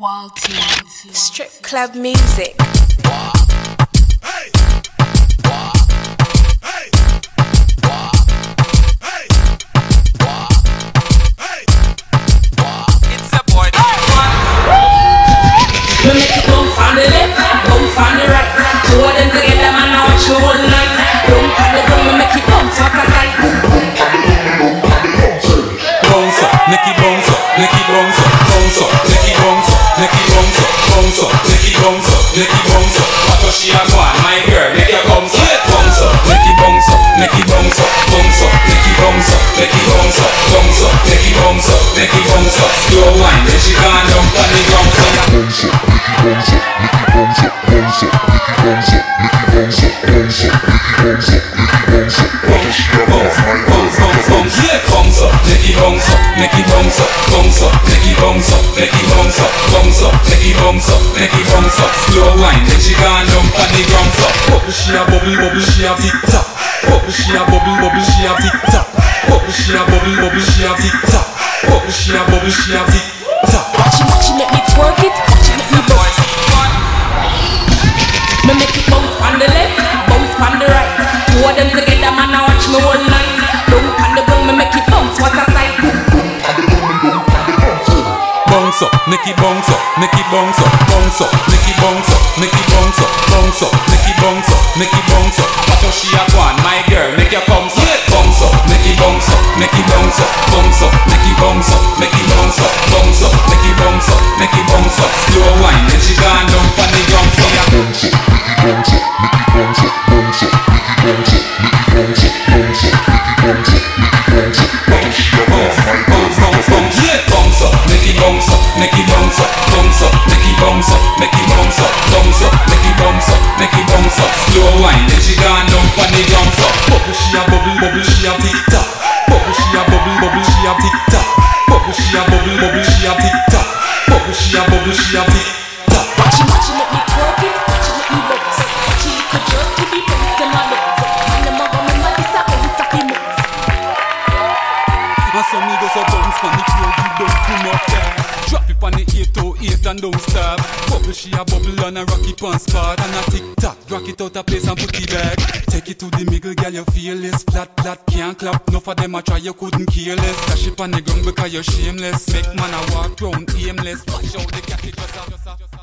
Wild tunes. Strip club music. It's a boy. We make it bounce on the left, bounce on the right. Two of them together, man, I watch you all night. Bounce on the drum, we make it bounce like a kite. Bounce up, make it bounce up, make it bounce up, bounce up, make it bounce up, make it bounce up, bounce up, make it bounce up, make it bounce up. What does she have on, my girl? Make it bounce up, bounce up, make it bounce up, make it bounce up, bounce up, make it bounce up, make it bounce up, bounce up, make it bounce up, make it bounce up. Slow wine, then she gone down on the ground. Bounce up, make it bounce up, make it bounce up, bounce up, make it bounce up, make it bounce up, bounce up, make it bounce up, make it bounce up. What does she have on, my girl? Bounce, yeah, bounce up, make it bounce up, make it bounce up, bounce up, make it bounce up, make it bounce up, bounce up, make it bounce up, make it bounce up. Slow wine, then she gone down on the ground. Bubble, she a bubble, bubble, she a tick tock. Bubble, she a bubble, bubble, she a tick tock. Bubble, she a bubble, bubble, she a tick tock. Bubble, she a bubble, she a tick tock. Watch you make me twerk it, watch you make me bounce. Me make it bounce on the left, bounce on the right. Two of them together, man, I watch me all night. Bounce on the ground, me make it bounce, what a sight. Bounce up, make it bounce up, make it bounce up, bounce up, make it bounce up, make it bounce up, bounce up, make it bounce up, make it bounce up. What does she have on, my girl? Make your bounce up, bounce up, make it bounce up, make it bounce up, bounce up, make it bounce up, make it bounce up, bounce up, make it bounce up, make it bounce up. Slow wine, then she gone down on the ground. Bounce up, make it bounce up, bounce up, bounce up, make it bounce up, bounce up, make it bounce up, make it bounce up. What does she have on, my girl? Bounce up, make it bounce up, make it bounce up, bounce up, make it bounce up, make it bounce up, bounce up, make it bounce up, make it bounce up. Slow wine, then she gone down on the ground. Bubble, she a bubble, bubble, she a tick tock. Bubble, she a bubble, bubble, she a tick tock. Bubble, she a bubble, bubble, she a tick tock. Bubble, she a bubble, she a tick tock. Watch you make me twerk it, watch you make me bounce. Watch you make me jerk to the bounce, them a look. And them a go me mad, this a bounce of the mouth. And some niggas a bounce from the floor, you don't come up there. Drop it on the 808 and don't stop. Bubble, she a bubble and a rocky pan spot. And a tick tock, rock it out a place and put it back. Take it to the middle, girl, you feel this. Flat, can't clap. Enough of them a try, you couldn't kill less. Dash it on the ground because you're shameless. Make man a walk round aimless. Watch out the cat, it just a